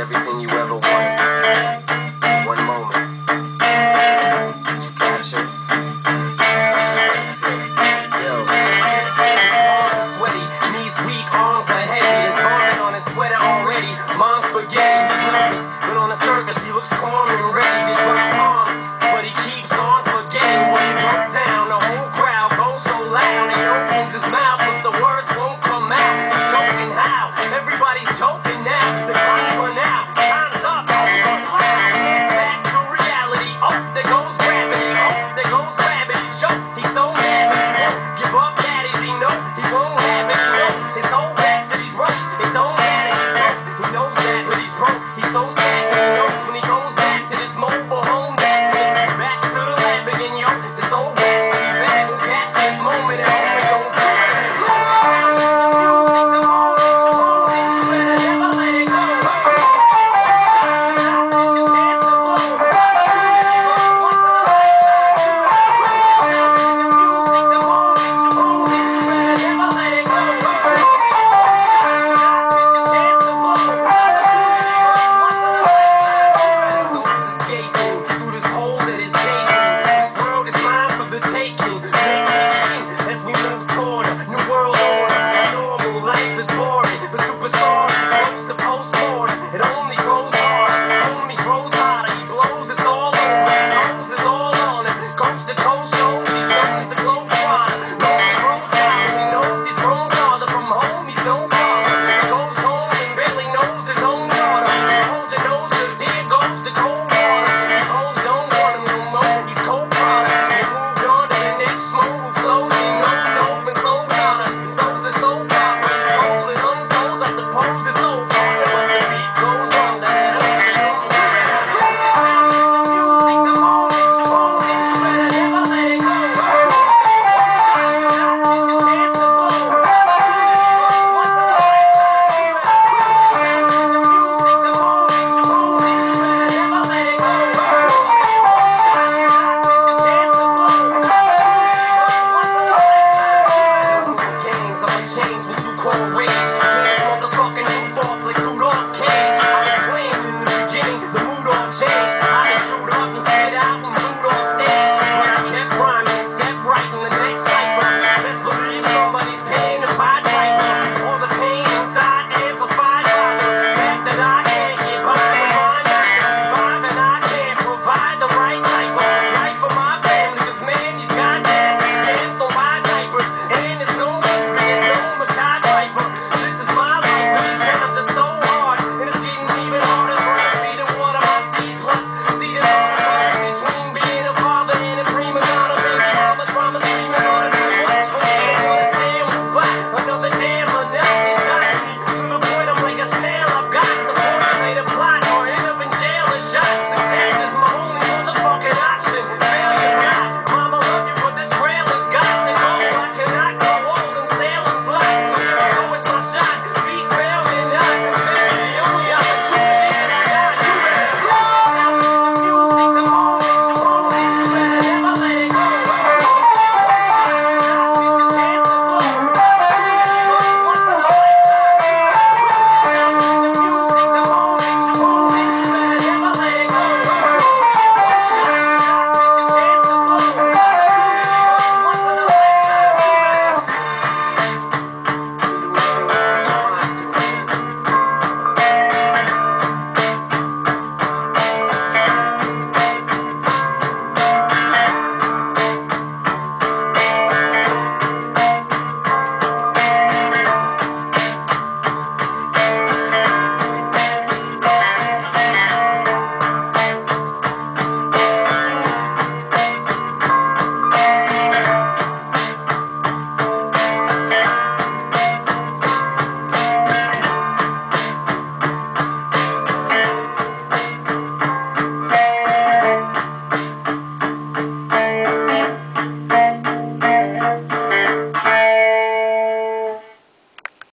everything you ever wanted. One moment. Did you capture? Just let it slip. Yo. His palms are sweaty, knees weak, arms are heavy. There's vomit on his sweater already. Mom's spaghetti, he's nervous, but on the surface he looks calm and ready to drop bombs. But he keeps on forgetting what he wrote down. The whole crowd goes so loud. He opens his mouth, but the words won't come out. He's choking how? Everybody's choking now. The clock's run out. Time's up. Back to reality. Oh, there goes gravity. Oh, there goes gravity. Choke. He's so mad, but he won't give up. That is he know he won't have it. He knows his whole back to these ropes. It don't matter. He's broke. He knows that, but he's broke. He's so sad, but he knows when he goes back to this mobile